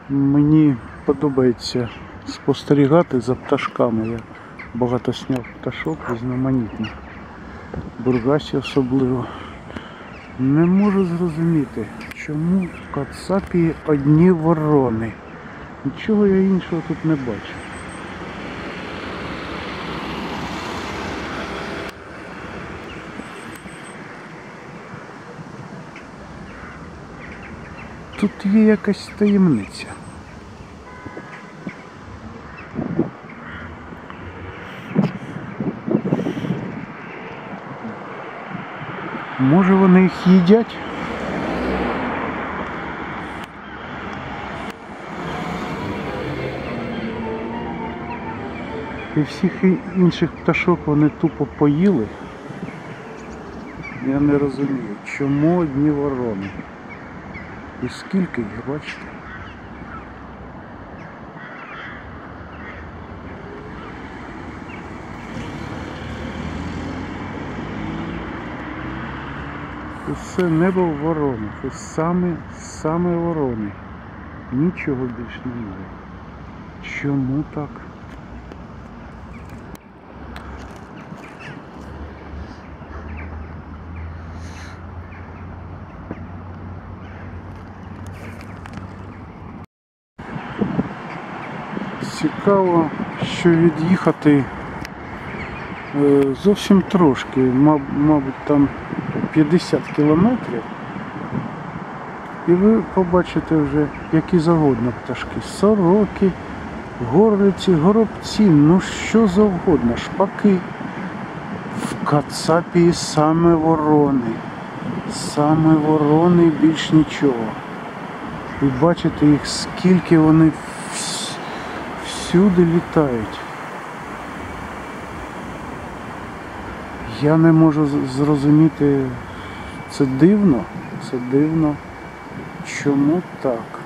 Мені подобається спостерігати за пташками. Я багато сняв пташок різноманітних, бургасі особливо. Не можу зрозуміти, чому в Кацапії одні ворони. Нічого я іншого тут не бачу. Тут є якась таємниця. Може вони їх їдять? І всіх інших пташок вони тупо поїли? Я не розумію, чому одні ворони? І скільки їх, бачите? Усе небо в воронах, і саме ворони. Нічого більш немає. Чому так? Цікаво, що від'їхати зовсім трошки, мабуть, там 50 кілометрів, і ви побачите вже які завгодно пташки. Сороки, горлиці, горобці, ну що завгодно, шпаки. В Кацапії саме ворони, більш нічого. І бачите їх, скільки вони всюди літають. Я не можу зрозуміти, це дивно, чому так?